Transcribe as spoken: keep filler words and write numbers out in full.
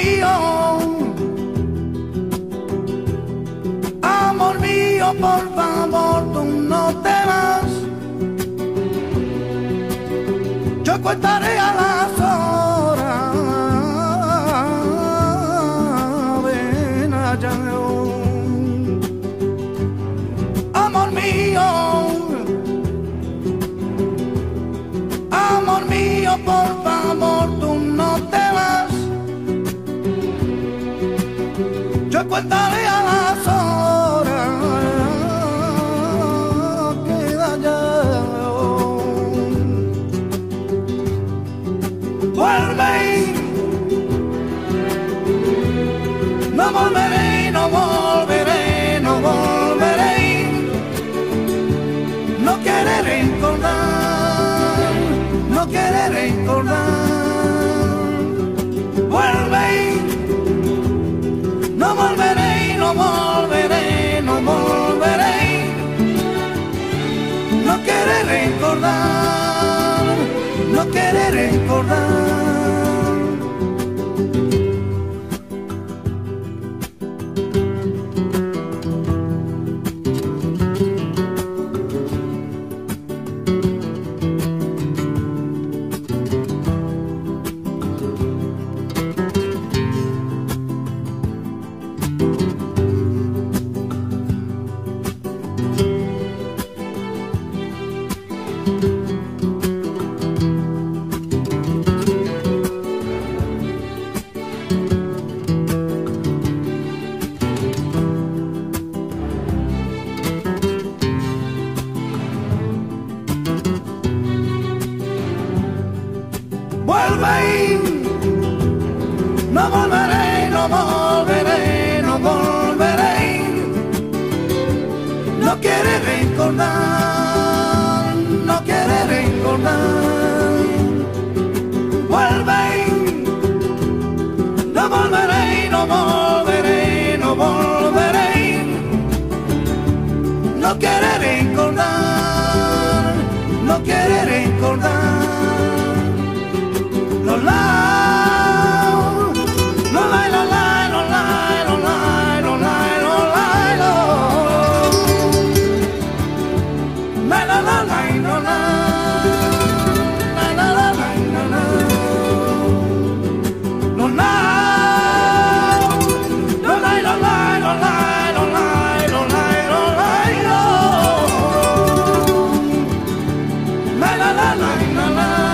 mío, amor mío, por favor, tú no te vas. Yo contaré a las horas, ven allá. Amor mío, amor mío, por favor, tú no te vas. Yo contaré a las horas, queda ya. Vuelve, no volveré, no volveré, no volveré. No quiere recordar, no quiere recordar. Vuelve, no volveré, no volveré, no volveré. No quiere recordar, no quiere recordar. Vuelve, no volveré, no volveré, no volveré. No quiere recordar, no quiere recordar. Vuelve, no volveré, no volveré, no volveré. No quiere recordar, no quiere recordar. Lo la, lo la, lo la, lo la, lo la, lo la, lo la, lo. La la la la la la, la la la la la. Lo la, lo la, lo la, lo la, lo la, lo la, lo la, lo. La la la la la la.